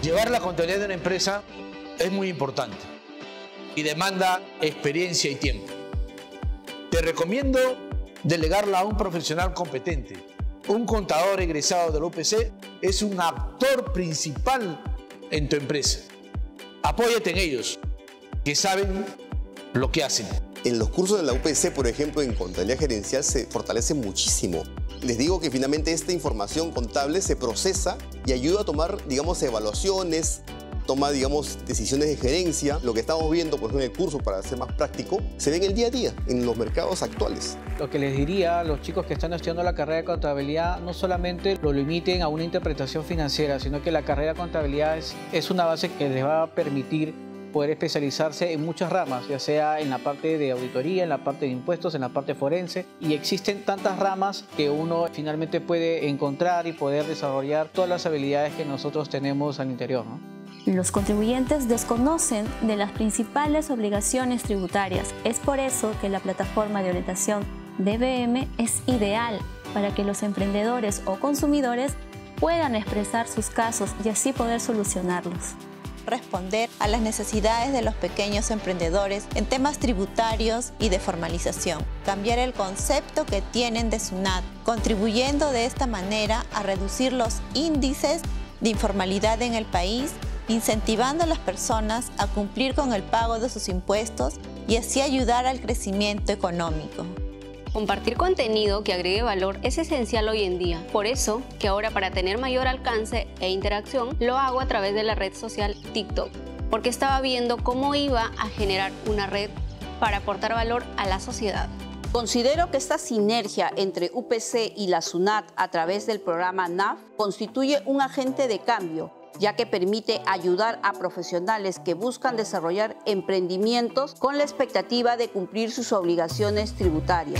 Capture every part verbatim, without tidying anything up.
Llevar la contabilidad de una empresa es muy importante y demanda experiencia y tiempo. Te recomiendo delegarla a un profesional competente. Un contador egresado de la U P C es un actor principal en tu empresa. Apóyate en ellos, que saben lo que hacen. En los cursos de la U P C, por ejemplo, en contabilidad gerencial se fortalece muchísimo. Les digo que finalmente esta información contable se procesa y ayuda a tomar, digamos, evaluaciones, toma, digamos, decisiones de gerencia. Lo que estamos viendo, por ejemplo, en el curso, para ser más práctico, se ve en el día a día, en los mercados actuales. Lo que les diría a los chicos que están estudiando la carrera de contabilidad, no solamente lo limiten a una interpretación financiera, sino que la carrera de contabilidad es, es una base que les va a permitir poder especializarse en muchas ramas, ya sea en la parte de auditoría, en la parte de impuestos, en la parte forense, y existen tantas ramas que uno finalmente puede encontrar y poder desarrollar todas las habilidades que nosotros tenemos al interior, ¿no? Los contribuyentes desconocen de las principales obligaciones tributarias. Es por eso que la plataforma de orientación D B M es ideal para que los emprendedores o consumidores puedan expresar sus casos y así poder solucionarlos. Responder a las necesidades de los pequeños emprendedores en temas tributarios y de formalización. Cambiar el concepto que tienen de SUNAT, contribuyendo de esta manera a reducir los índices de informalidad en el país, incentivando a las personas a cumplir con el pago de sus impuestos y así ayudar al crecimiento económico. Compartir contenido que agregue valor es esencial hoy en día. Por eso, que ahora para tener mayor alcance e interacción, lo hago a través de la red social TikTok, porque estaba viendo cómo iba a generar una red para aportar valor a la sociedad. Considero que esta sinergia entre U P C y la SUNAT a través del programa N A F constituye un agente de cambio, ya que permite ayudar a profesionales que buscan desarrollar emprendimientos con la expectativa de cumplir sus obligaciones tributarias.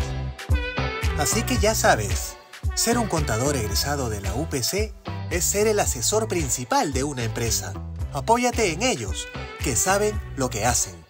Así que ya sabes, ser un contador egresado de la U P C es ser el asesor principal de una empresa. Apóyate en ellos, que saben lo que hacen.